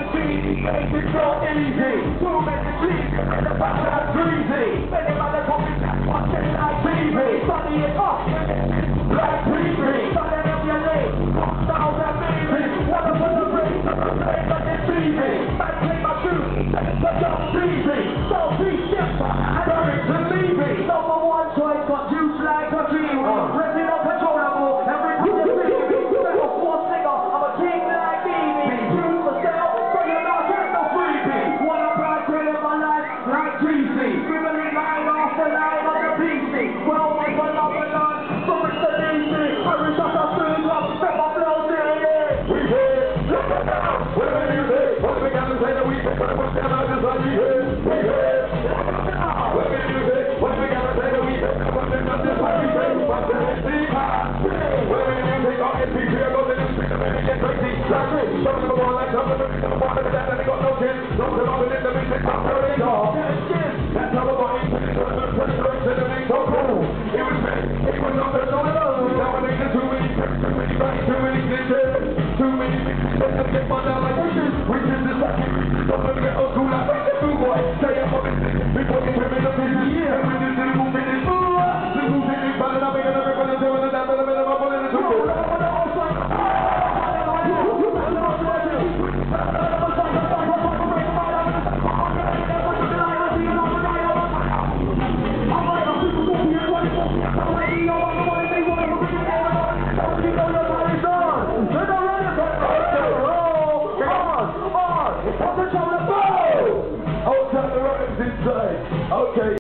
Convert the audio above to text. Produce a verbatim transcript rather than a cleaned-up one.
Make it so easy. Too many sleep. The back are greasy. Many mother copies watching like T V. Sunny it up. Like T V. Sunny up your name. Styles and baby. Wanna put the ring. Make like it's easy. Might play my shoes. But don't easy. So be shit. Burn it to leave it. Number one choice. Got juice like a dream. Ripping up controllable. Every time you see me. Special force singer. I'm a king like Evie. Choose for sale. So you're not getting no freebie. Wanna brag in my life like Greasy. Scribbling line off the line on the P C. Well, my one up and on. So it's the D C. Hurry shut up soon. Up. Step up low. We here. Look at now. What do we do? What do we got to say that we can put them out just like we here? We here. What do we do? What do we got to say that we can put them out just like we here? What's the next thing? What do we do? Take our S P P. Go to the street and get crazy. Like me. Some of them are like some of them. Some of them are that they got no chin. Some of them are in the business. I'm very tall. That's how we're going to the preparation and ain't so cool. It was me. It was not the soul alone. Nowadays, too many too many facts, too many glitches, too many mixes. Let's get fun out like wishes. Wishes is like it. Don't let me get old school like make the food boy. Stay up on this thing. Before you put me in the business. Yeah. And we just did move in this food. The move in this bad and I'm making everybody doing the damn and I'm in the bubble in the two. Okay.